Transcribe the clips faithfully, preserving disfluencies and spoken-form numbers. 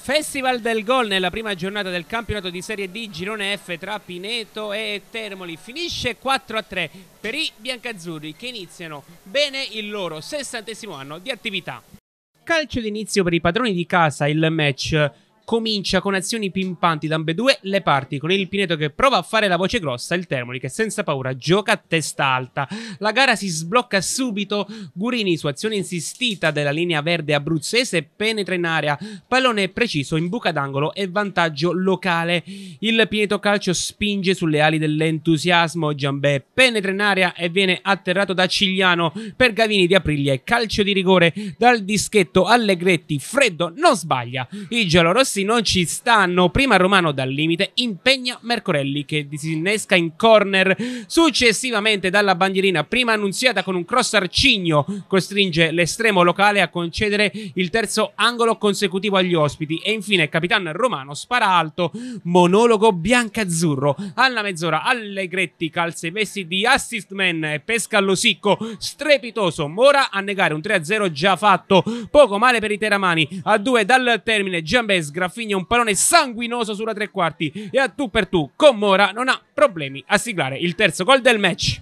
Festival del gol nella prima giornata del campionato di Serie D Girone F tra Pineto e Termoli. Finisce quattro a tre per i biancazzurri, che iniziano bene il loro sessantesimo anno di attività. Calcio d'inizio per i padroni di casa. Il match comincia con azioni pimpanti da ambedue le parti, con il Pineto che prova a fare la voce grossa, il Termoli che senza paura gioca a testa alta. La gara si sblocca subito, Gurini su azione insistita della linea verde abruzzese penetra in area, pallone preciso in buca d'angolo e vantaggio locale. Il Pineto Calcio spinge sulle ali dell'entusiasmo, Giambè penetra in area e viene atterrato da Cigliano per Gavini di Aprilia e calcio di rigore dal dischetto. Allegretti freddo non sbaglia, i giallorossi non ci stanno, prima Romano dal limite impegna Mercorelli che disinnesca in corner, successivamente dalla bandierina prima Annunziata con un cross arcigno costringe l'estremo locale a concedere il terzo angolo consecutivo agli ospiti e infine Capitan Romano spara alto, monologo biancazzurro. Alla mezz'ora Allegretti calza i vesti di assist man e pesca all'osicco strepitoso Mora a negare un tre a zero già fatto. Poco male per i teramani, a due dal termine Giambè sgraffigna un pallone sanguinoso sulla tre quarti e a tu per tu con Mora non ha problemi a siglare il terzo gol del match.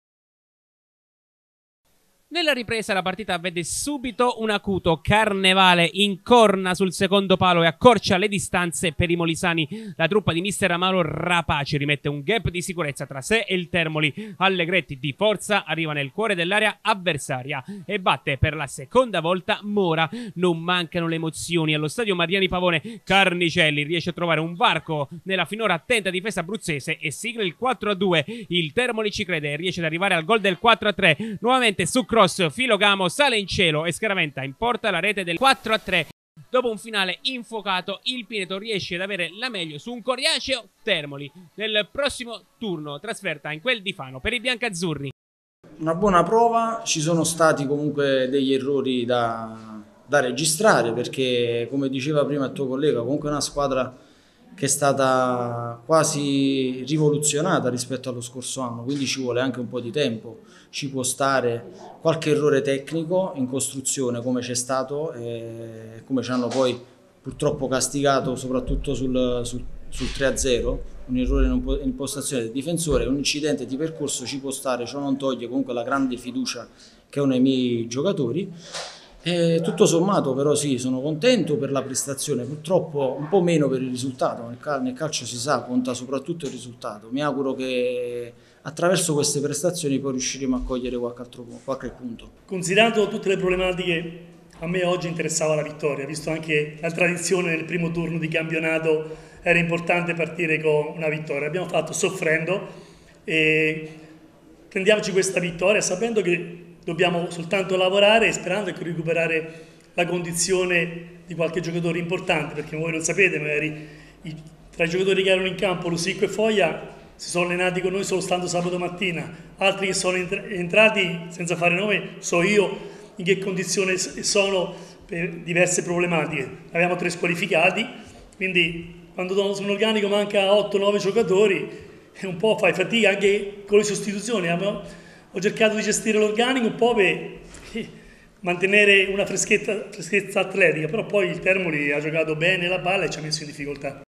Nella ripresa la partita vede subito un acuto Carnevale incorna sul secondo palo e accorcia le distanze per i molisani. La truppa di mister Amaro Rapace rimette un gap di sicurezza tra sé e il Termoli. Allegretti di forza arriva nel cuore dell'area avversaria e batte per la seconda volta Mora. Non mancano le emozioni allo stadio Mariani Pavone. Carnicelli riesce a trovare un varco nella finora attenta difesa abruzzese e sigla il quattro a due. Il Termoli ci crede e riesce ad arrivare al gol del quattro a tre. Nuovamente su cross Filogamo sale in cielo e scaraventa in porta la rete del quattro a tre. Dopo un finale infuocato, il Pineto riesce ad avere la meglio su un coriaceo Termoli. Nel prossimo turno trasferta in quel di Fano per i biancazzurri. Una buona prova, ci sono stati comunque degli errori da, da registrare perché, come diceva prima il tuo collega, comunque è una squadra che è stata quasi rivoluzionata rispetto allo scorso anno, quindi ci vuole anche un po' di tempo, ci può stare qualche errore tecnico in costruzione come c'è stato e come ci hanno poi purtroppo castigato soprattutto sul, sul, sul tre a zero, un errore in impostazione del difensore, un incidente di percorso ci può stare, ciò non toglie comunque la grande fiducia che ho nei miei giocatori. E tutto sommato però sì, sono contento per la prestazione, purtroppo un po' meno per il risultato, nel, cal nel calcio si sa, conta soprattutto il risultato. Mi auguro che attraverso queste prestazioni poi riusciremo a cogliere qualche, altro, qualche punto. Considerato tutte le problematiche, a me oggi interessava la vittoria, visto anche la tradizione nel primo turno di campionato era importante partire con una vittoria. Abbiamo fatto soffrendo e prendiamoci questa vittoria sapendo che dobbiamo soltanto lavorare e sperando di recuperare la condizione di qualche giocatore importante, perché voi non sapete, magari i, tra i giocatori che erano in campo, Lusicco e Foglia, si sono allenati con noi soltanto sabato mattina, altri che sono entrati senza fare nome, so io in che condizione sono per diverse problematiche. Abbiamo tre squalificati, quindi quando su un organico manca otto nove giocatori, un po' fai fatica anche con le sostituzioni. Abbiamo, Ho cercato di gestire l'organico un po' per mantenere una freschezza atletica, però poi il Termoli ha giocato bene la palla e ci ha messo in difficoltà.